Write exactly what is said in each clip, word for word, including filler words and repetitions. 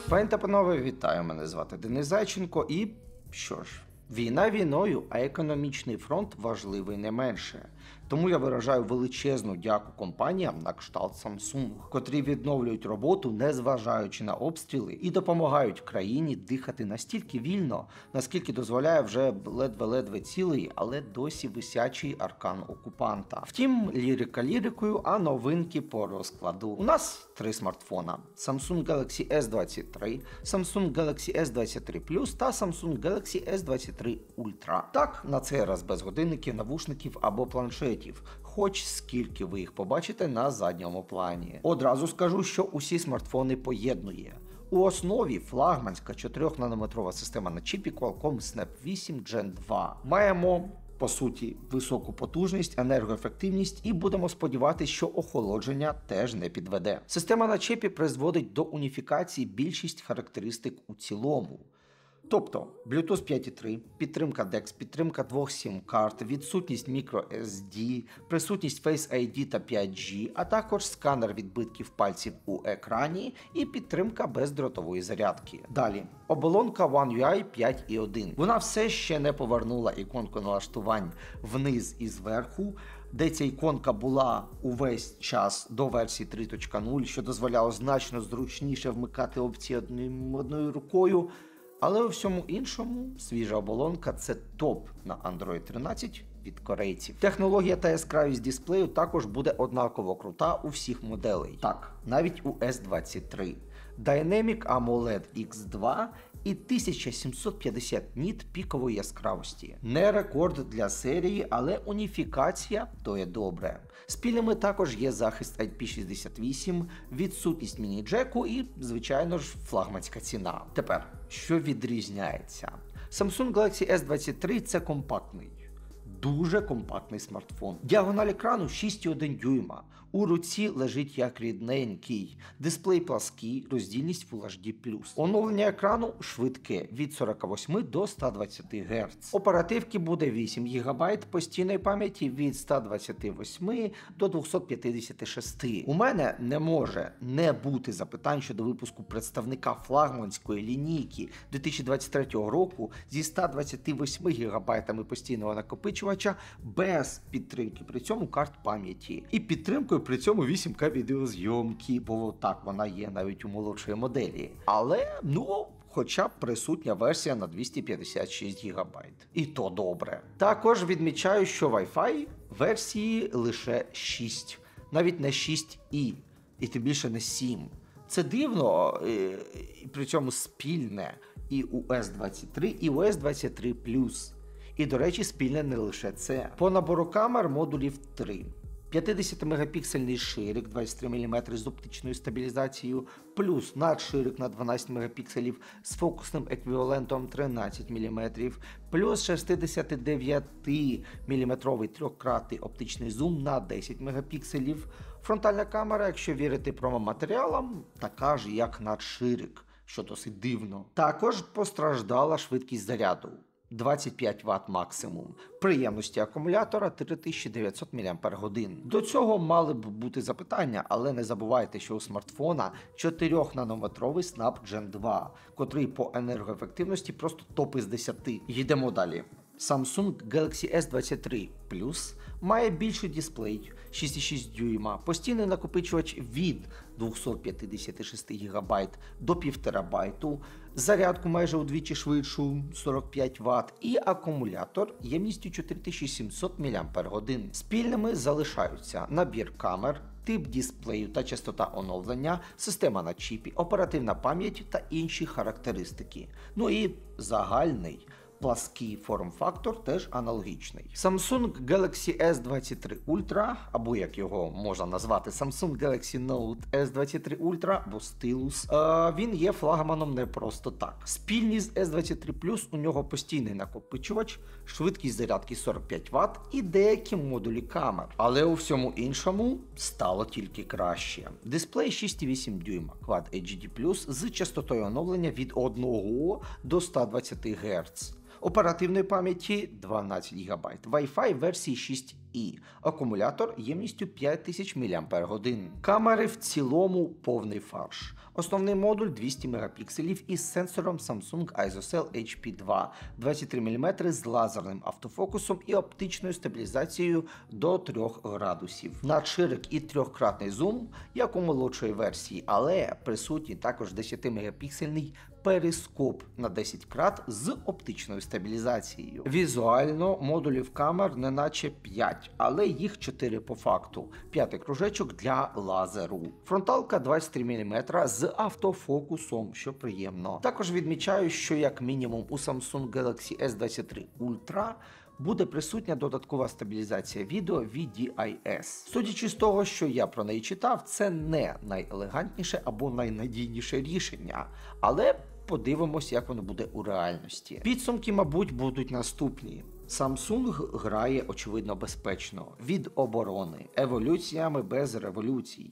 Пані та панове, вітаю, мене звати Денис Зайченко і, що ж, війна війною, а економічний фронт важливий не менше. Тому я виражаю величезну дяку компаніям на кшталт Samsung, котрі відновлюють роботу, незважаючи на обстріли, і допомагають країні дихати настільки вільно, наскільки дозволяє вже ледве-ледве цілий, але досі висячий аркан окупанта. Втім, лірика лірикою, а новинки по розкладу. У нас три смартфона: Samsung Galaxy ес двадцять три, Samsung Galaxy ес двадцять три плюс та Samsung Galaxy ес двадцять три Ultra. Так, на цей раз без годинників, навушників або планшетів. Хоч скільки ви їх побачите на задньому плані. Одразу скажу, що усі смартфони поєднує. У основі флагманська чотирьохнанометрова система на чіпі Qualcomm Snap вісім Gen два. Маємо, по суті, високу потужність, енергоефективність і будемо сподіватися, що охолодження теж не підведе. Система на чіпі призводить до уніфікації більшість характеристик у цілому. Тобто Bluetooth п'ять і три, підтримка декс, підтримка двох сім-карт, відсутність microSD, присутність Face ай ді та п'ять джі, а також сканер відбитків пальців у екрані і підтримка бездротової зарядки. Далі, оболонка One ю ай п'ять і один. Вона все ще не повернула іконку налаштувань вниз і зверху, де ця іконка була увесь час до версії три точка нуль, що дозволяло значно зручніше вмикати опції одним, одною рукою. Але у всьому іншому свіжа оболонка – це топ на Android тринадцять від корейців. Технологія та яскравість дисплею також буде однаково крута у всіх моделей. Так, навіть у ес двадцять три. Dynamic AMOLED ікс два і тисяча сімсот п'ятдесят ніт пікової яскравості. Не рекорд для серії, але уніфікація – то є добре. Спільними також є захист ай пі шістдесят вісім, відсутність міні-джеку і, звичайно ж, флагманська ціна. Тепер, що відрізняється? Samsung Galaxy ес двадцять три – це компактний. Дуже компактний смартфон. Діагональ екрану шість і один дюйма. У руці лежить як рідненький. Дисплей плаский, роздільність Full ейч ді плюс. Оновлення екрану швидке від сорока восьми до ста двадцяти герц. Оперативки буде вісім гігабайт, постійної пам'яті від ста двадцяти восьми до двохсот п'ятдесяти шести. У мене не може не бути запитань щодо випуску представника флагманської лінійки дві тисячі двадцять третього року зі ста двадцяти восьми гігабайтами постійного накопичувача без підтримки при цьому карт пам'яті. І підтримкою при цьому вісім ка відеозйомки, бо так вона є навіть у молодшої моделі. Але, ну, хоча б присутня версія на двісті п'ятдесят шість гігабайт. І то добре. Також відмічаю, що Wi-Fi версії лише шість. Навіть не шість і. І тим більше не сім. Це дивно, і при цьому спільне і у ес двадцять три, і у ес двадцять три плюс. І, до речі, спільне не лише це. По набору камер модулів три. п'ятдесятимегапіксельний ширик двадцять три міліметри з оптичною стабілізацією, плюс надширик на дванадцять мегапікселів з фокусним еквівалентом тринадцять міліметрів, плюс шістдесятидев'ятиміліметровий трьохкратний оптичний зум на десять мегапікселів. Фронтальна камера, якщо вірити промо-матеріалам, така ж як надширик, що досить дивно. Також постраждала швидкість заряду. двадцять п'ять ватт максимум. Приємності акумулятора три тисячі дев'ятсот мАч. До цього мали б бути запитання, але не забувайте, що у смартфона чотирьохнанометровий Snap Gen два, котрий по енергоефективності просто топ із десяти. Йдемо далі. Samsung Galaxy ес двадцять три плюс має більший дисплей шість і шість дюйма, постійний накопичувач від двохсот п'ятдесяти шести гігабайт до пів терабайту, зарядку майже удвічі швидшу сорок п'ять ватт і акумулятор ємністю чотири тисячі сімсот мАч. Спільними залишаються набір камер, тип дисплею та частота оновлення, система на чіпі, оперативна пам'ять та інші характеристики. Ну і загальний плаский форм-фактор теж аналогічний. Samsung Galaxy ес двадцять три Ultra, або як його можна назвати Samsung Galaxy Note ес двадцять три Ultra, або Stylus, е, він є флагманом не просто так. Спільні з ес двадцять три плюс у нього постійний накопичувач, швидкість зарядки сорок п'ять ватт і деякі модулі камер. Але у всьому іншому стало тільки краще. Дисплей шість і вісім дюйма, Quad ейч ді плюс з частотою оновлення від одного до ста двадцяти герц. Оперативної пам'яті дванадцять гігабайт, Wi-Fi версії шість і. Акумулятор ємністю п'ять тисяч мАч. Камери в цілому повний фарш. Основний модуль двісті мегапікселів із сенсором Samsung ISOCELL ейч пі два, двадцять три міліметри з лазерним автофокусом і оптичною стабілізацією до трьох градусів. Надширик і трьохкратний зум, як у молодшої версії, але присутній також десятимегапіксельний перископ на десять крат з оптичною стабілізацією. Візуально модулів камер не наче п'ять, але їх чотири по факту. П'ятий кружечок для лазеру. Фронталка двадцять три міліметри з автофокусом, що приємно. Також відмічаю, що як мінімум у Samsung Galaxy ес двадцять три Ultra буде присутня додаткова стабілізація відео ві ді ай ес. Судячи з того, що я про неї читав, це не найелегантніше або найнадійніше рішення, але подивимось, як воно буде у реальності. Підсумки, мабуть, будуть наступні. Samsung грає, очевидно, безпечно, від оборони, еволюціями без революцій.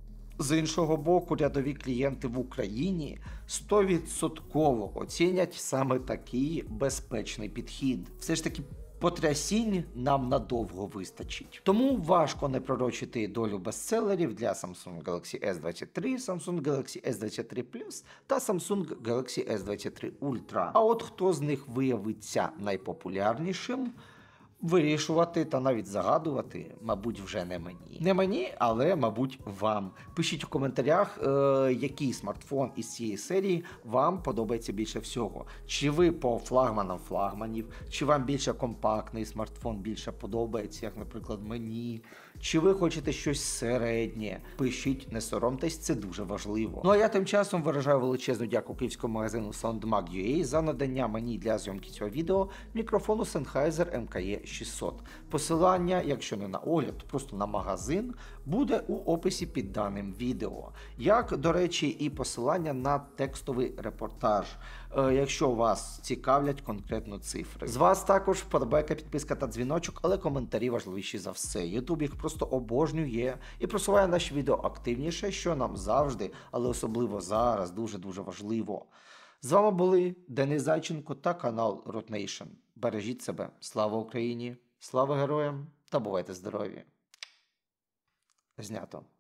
З іншого боку, рядові клієнти в Україні сто відсотків оцінять саме такий безпечний підхід. Все ж таки, потрясінь нам надовго вистачить. Тому важко не пророчити долю бестселерів для Samsung Galaxy ес двадцять три, Samsung Galaxy ес двадцять три плюс та Samsung Galaxy ес двадцять три Ultra. А от хто з них виявиться найпопулярнішим, вирішувати та навіть загадувати, мабуть, вже не мені. Не мені, але, мабуть, вам. Пишіть у коментарях, е, який смартфон із цієї серії вам подобається більше всього. Чи ви по флагманам флагманів, чи вам більше компактний смартфон більше подобається, як, наприклад, мені. Чи ви хочете щось середнє? Пишіть, не соромтесь, це дуже важливо. Ну а я тим часом виражаю величезну дяку київському магазину SoundMag крапка ю а за надання мені для зйомки цього відео мікрофону Sennheiser ем ка е шістсот. Посилання, якщо не на огляд, то просто на магазин, буде у описі під даним відео. Як, до речі, і посилання на текстовий репортаж, е, якщо вас цікавлять конкретно цифри. З вас також вподобайка, підписка та дзвіночок, але коментарі важливіші за все. Ютуб їх просто обожнює і просуває наші відео активніше, що нам завжди, але особливо зараз, дуже-дуже важливо. З вами були Денис Зайченко та канал Root Nation. Бережіть себе. Слава Україні, слава героям та бувайте здорові. Знято.